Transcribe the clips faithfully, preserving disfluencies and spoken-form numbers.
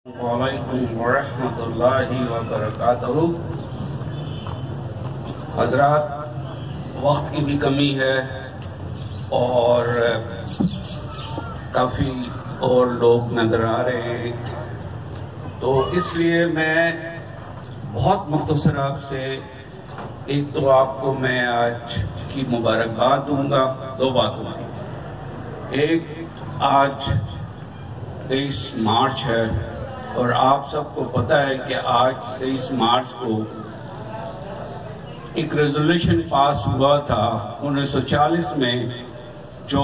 वालेकुम वरहमतुल्लाहि वबरकातुहू। हज़रात, वक्त की भी कमी है और काफ़ी और लोग नज़र आ रहे हैं, तो इसलिए मैं बहुत मुख्तसर आपसे एक तो आपको मैं आज की मुबारकबाद दूंगा। दो बातों की, एक आज तेईस मार्च है और आप सबको पता है कि आज तेईस मार्च को एक रेजोल्यूशन पास हुआ था उन्नीस सौ चालीस में, जो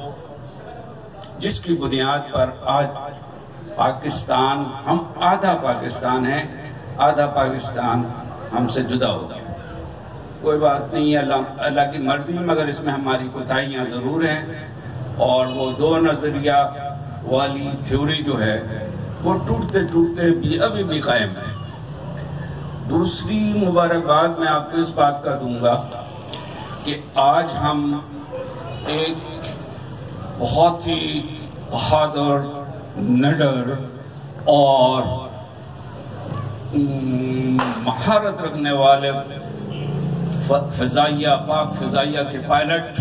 जिसकी बुनियाद पर आज पाकिस्तान, हम आधा पाकिस्तान है, आधा पाकिस्तान हमसे जुदा हो गया। कोई बात नहीं, अल्लाह अल्लाह की मर्जी, मगर इसमें हमारी कोताहियां जरूर हैं और वो दो नजरिया वाली थ्योरी जो है वो टूटते टूटते भी अभी भी कायम है। दूसरी मुबारकबाद मैं आपको इस बात का दूंगा कि आज हम एक बहुत ही बहादुर, निडर और महारत रखने वाले फिजाइया, पाक फिजाइया के पायलट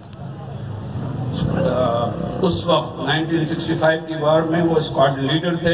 उस वक्त उन्नीस सौ पैंसठ की वार में वो स्क्वाड लीडर थे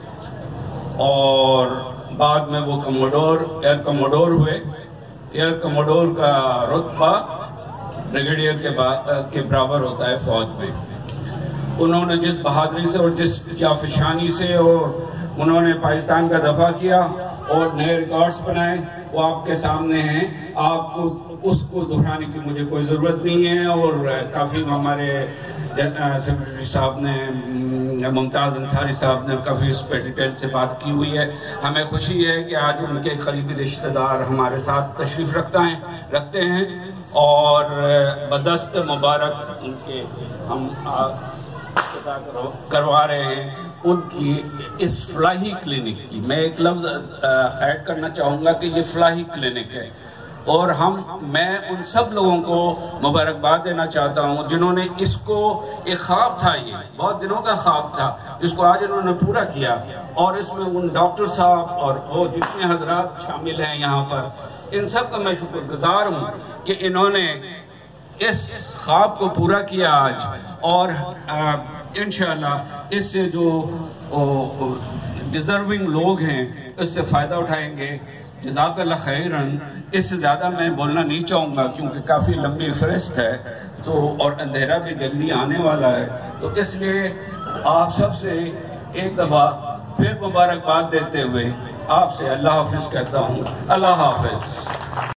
और बाद में वो कमोडोर, एयर कमोडोर हुए। एयर कमोडोर का रुतबा ब्रिगेडियर के के बराबर होता है फौज में। उन्होंने जिस बहादुरी से और जिस जाफिशानी से और उन्होंने पाकिस्तान का दफा किया और नए रिकॉर्ड्स बनाए, वो आपके सामने हैं। आपको उसको दोहराने की मुझे कोई जरूरत नहीं है और काफी हमारे सेक्रेटरी साहब ने, मुमताज अंसारी साहब ने काफी उस पर डिटेल से बात की हुई है। हमें खुशी है कि आज उनके करीबी रिश्तेदार हमारे साथ तशरीफ रखता है रखते हैं और बदस्त मुबारक उनके हम करवा रहे हैं उनकी इस फलाही क्लिनिक की। मैं एक लफ्ज ऐड करना चाहूंगा कि ये फलाही क्लिनिक है और हम मैं उन सब लोगों को मुबारकबाद देना चाहता हूं जिन्होंने इसको, एक ख्वाब था, ये बहुत दिनों का ख्वाब था, जिसको आज इन्होंने पूरा किया। और इसमें उन डॉक्टर साहब और वो जितने हजरात शामिल हैं यहाँ पर, इन सब का मैं शुक्रगुजार हूँ कि इन्होंने इस ख्वाब को पूरा किया आज और इंशाअल्लाह इससे जो डिजर्विंग लोग हैं इससे फायदा उठाएंगे। जज़ाकल्लाह खैरन। इससे ज्यादा मैं बोलना नहीं चाहूंगा क्योंकि काफी लंबी फहरिस्त है तो और अंधेरा भी जल्दी आने वाला है, तो इसलिए आप सबसे एक दफा फिर मुबारकबाद देते हुए आपसे अल्लाह हाफिज कहता हूँ। अल्लाह हाफिज।